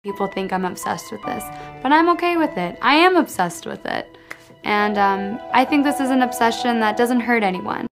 People think I'm obsessed with this, but I'm okay with it. I am obsessed with it. And I think this is an obsession that doesn't hurt anyone.